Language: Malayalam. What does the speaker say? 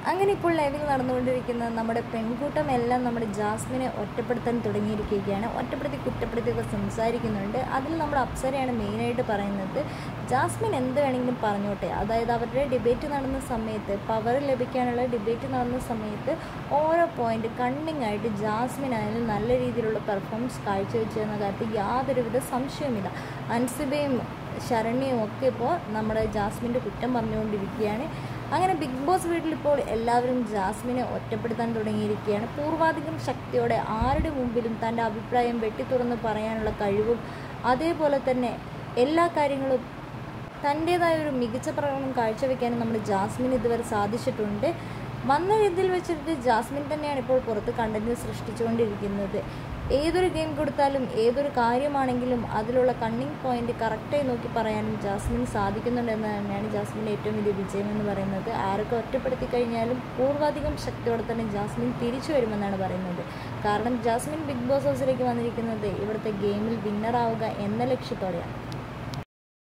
അങ്ങനെ ഇപ്പോൾ ലൈവിൽ നടന്നുകൊണ്ടിരിക്കുന്ന നമ്മുടെ പെൺകൂട്ടമെല്ലാം നമ്മുടെ ജാസ്മിനെ ഒറ്റപ്പെടുത്താൻ തുടങ്ങിയിരിക്കുകയാണ്. ഒറ്റപ്പെടുത്തി കുറ്റപ്പെടുത്തിയൊക്കെ സംസാരിക്കുന്നുണ്ട്. അതിൽ നമ്മുടെ അപ്സരയാണ് മെയിനായിട്ട് പറയുന്നത്, ജാസ്മിൻ എന്ത് വേണമെങ്കിലും പറഞ്ഞോട്ടെ. അതായത് അവരുടെ ഡിബേറ്റ് നടന്ന സമയത്ത്, പവർ ലഭിക്കാനുള്ള ഡിബേറ്റ് നടന്ന സമയത്ത് ഓരോ പോയിന്റ് കണ്ണിങ് ആയിട്ട് ജാസ്മിൻ ആയാലും നല്ല രീതിയിലുള്ള പെർഫോമൻസ് കാഴ്ചവെച്ചെന്ന കാര്യത്തിൽ യാതൊരുവിധ സംശയവുമില്ല. അൻസിബയും ശരണ്യയും ഒക്കെ ഇപ്പോൾ നമ്മുടെ ജാസ്മിൻ്റെ കുറ്റം പറഞ്ഞുകൊണ്ടിരിക്കുകയാണ്. അങ്ങനെ ബിഗ് ബോസ് വീട്ടിൽ ഇപ്പോൾ എല്ലാവരും ജാസ്മിനെ ഒറ്റപ്പെടുത്താൻ തുടങ്ങിയിരിക്കുകയാണ്. പൂർവാധികം ശക്തിയോടെ ആരുടെ മുമ്പിലും തൻ്റെ അഭിപ്രായം വെട്ടിത്തുറന്ന് പറയാനുള്ള കഴിവും അതേപോലെ തന്നെ എല്ലാ കാര്യങ്ങളും തൻ്റേതായ ഒരു മികച്ച പ്രകടനം കാഴ്ചവെക്കാനും നമ്മുടെ ജാസ്മിന് ഇതുവരെ സാധിച്ചിട്ടുണ്ട്. വന്ന രീതിയിൽ വെച്ചിട്ട് ജാസ്മിൻ തന്നെയാണ് ഇപ്പോൾ പുറത്ത് കണ്ടന്റ് സൃഷ്ടിച്ചുകൊണ്ടിരിക്കുന്നത്. ഏതൊരു ഗെയിം കൊടുത്താലും ഏതൊരു കാര്യമാണെങ്കിലും അതിലുള്ള കണ്ണിങ് പോയിന്റ് കറക്റ്റായി നോക്കി പറയാനും ജാസ്മിന് സാധിക്കുന്നുണ്ടെന്ന് തന്നെയാണ് ജാസ്മിൻ്റെ ഏറ്റവും വലിയ വിജയം എന്ന് പറയുന്നത്. ആരൊക്കെ ഒറ്റപ്പെടുത്തി കഴിഞ്ഞാലും പൂർവാധികം ശക്തിയോടെ തന്നെ ജാസ്മിൻ തിരിച്ചു വരുമെന്നാണ് പറയുന്നത്. കാരണം ജാസ്മിൻ ബിഗ് ബോസ് ഹൗസിലേക്ക് വന്നിരിക്കുന്നത് ഇവിടുത്തെ ഗെയിമിൽ വിന്നറാവുക എന്ന ലക്ഷ്യത്തോടെയാണ്.